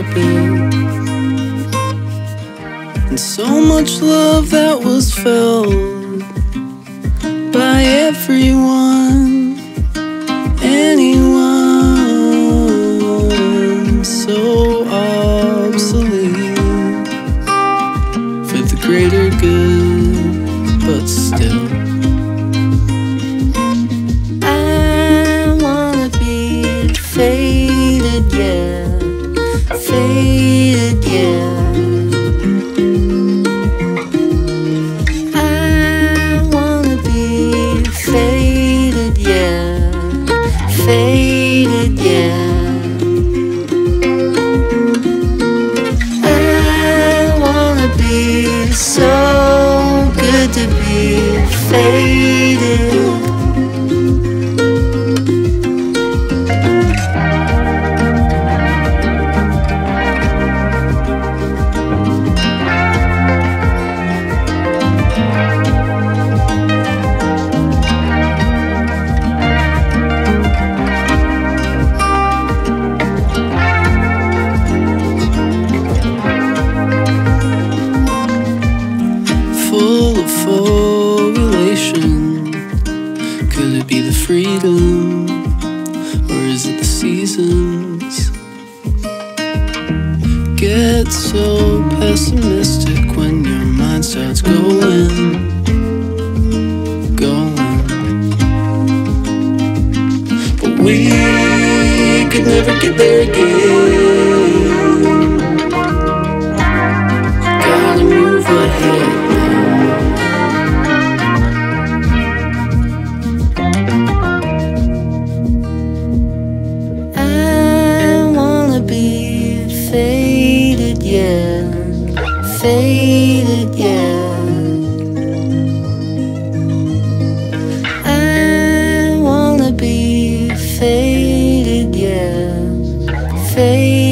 bit, and so much love that was felt by everyone, anyone. So obsolete for the greater good, but still faded, yeah, faded, yeah. I wanna be faded, yeah, faded, yeah. I wanna be so good to be faded. Full of faux elation. Could it be the freedom, or is it the seasons? Get so pessimistic when your mind starts going. But we could never get there again. Gotta move ahead. Faded, yeah, faded, yeah. I wanna be faded, yeah, faded.